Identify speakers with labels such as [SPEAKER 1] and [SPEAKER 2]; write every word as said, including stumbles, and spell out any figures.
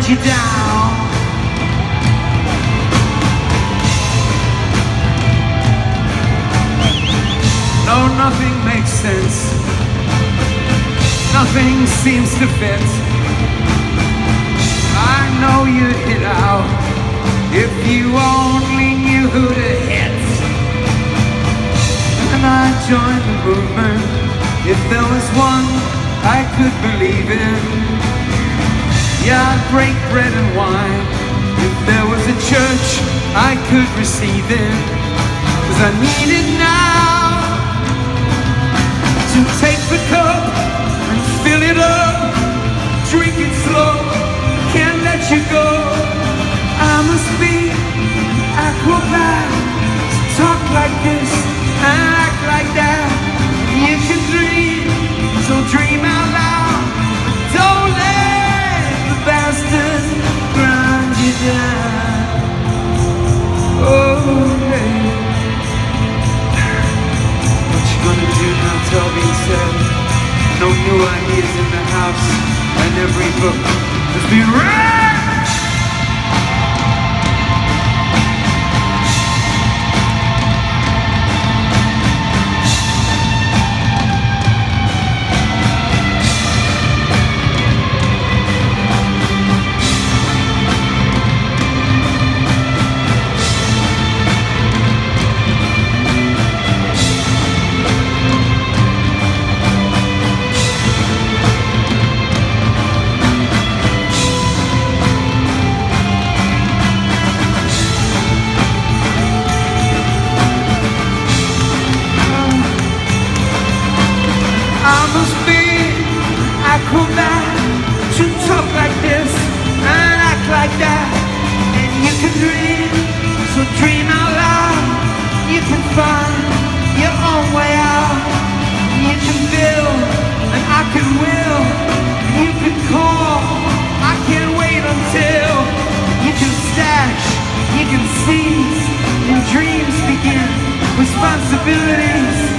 [SPEAKER 1] grind you down. No, nothing makes sense. Nothing seems to fit. I know you'd hit out if you only knew who to hit. And I'd join the movement if there was one I could believe in. Yeah, I'd break bread and wine if there was a church I could receive in. 'Cause I need it now to take the cup and fill it up, drink it slow, can't let you go. I must be an acrobat, to talk like this and act like that. You can dream, so dream out loud, but don't let the bastards grind you down. Oh, hey. What you gonna do now, tell me, said. No new ideas in the house, and every book must be read. I must be acrobat to talk like this and act like that. And you can dream, so dream out loud. You can find your own way out. You can build, and I can will. You can call, I can't wait until. You can stash, you can seize, and dreams begin. Responsibilities